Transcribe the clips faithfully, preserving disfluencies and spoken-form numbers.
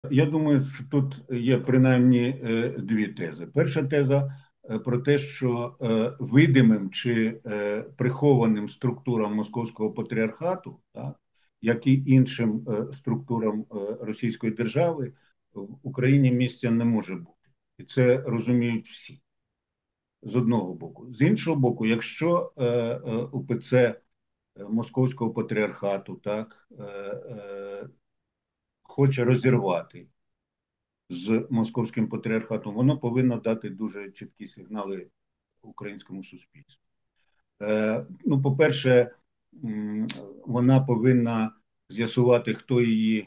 Я думаю, що тут є принаймні е, дві тези. Перша теза е, про те, що е, видимим чи е, прихованим структурам Московського патріархату, так, як і іншим е, структурам е, Російської держави, в Україні місця не може бути. І це розуміють всі. З одного боку. З іншого боку, якщо е, е, УПЦ Московського патріархату так, е, е, хоче розірвати з московським патріархатом, воно повинно дати дуже чіткі сигнали українському суспільству. Е, ну, по-перше, вона повинна з'ясувати, хто її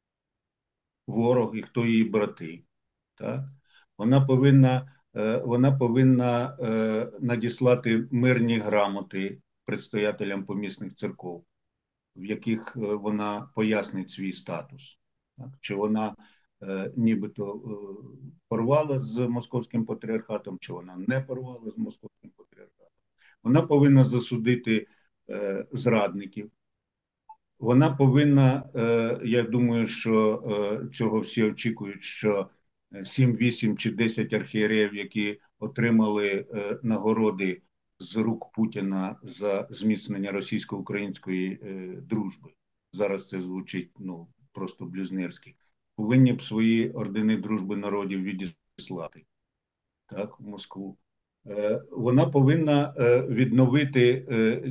ворог і хто її брати. Так? Вона повинна, е, вона повинна е, надіслати мирні грамоти предстоятелям помісних церков, в яких е, вона пояснить свій статус. Так? Чи вона е, нібито е, порвала з московським патріархатом, чи вона не порвала з московським патріархатом. Вона повинна засудити е, зрадників. Вона повинна, е, я думаю, що е, цього всі очікують, що сім, вісім чи десять архієреїв, які отримали е, нагороди з рук Путіна за зміцнення російсько-української е, дружби. Зараз це звучить ну, просто блюзнерськи. Повинні б свої ордени дружби народів відіслати так, в Москву. Е, Вона повинна е, відновити е,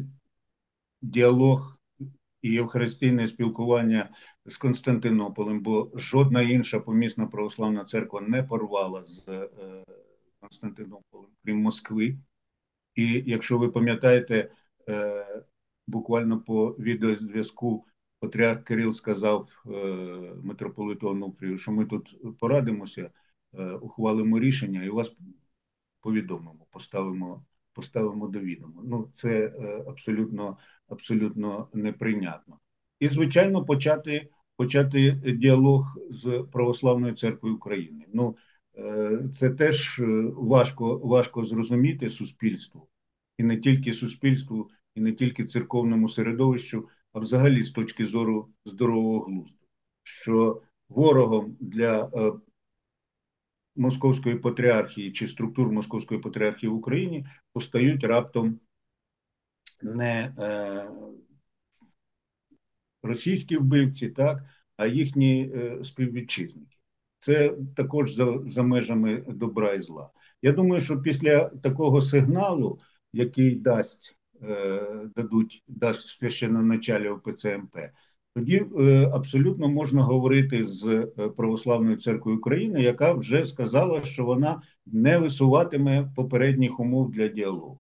діалог і євхаристійне спілкування з Константинополем, бо жодна інша помісна православна церква не порвала з е, Константинополем, крім Москви. І якщо ви пам'ятаєте, е, буквально по відеозв'язку патріарх Кирил сказав е, митрополиту Онуфрію, що ми тут порадимося, е, ухвалимо рішення і вас повідомимо, поставимо, поставимо до відома. Ну, це е, абсолютно, абсолютно неприйнятно. І, звичайно, почати, почати діалог з Православною церквою України. Ну, е, це теж важко, важко зрозуміти суспільству, і не тільки суспільству, і не тільки церковному середовищу, а взагалі з точки зору здорового глузду, що ворогом для е, Московської патріархії чи структур Московської патріархії в Україні постають раптом не е, російські вбивці, так, а їхні е, співвітчизники. Це також за, за межами добра і зла. Я думаю, що після такого сигналу, який дасть, е, дадуть, дасть священноначалія ОПЦ МП, тоді е, абсолютно можна говорити з Православною церквою України, яка вже сказала, що вона не висуватиме попередніх умов для діалогу.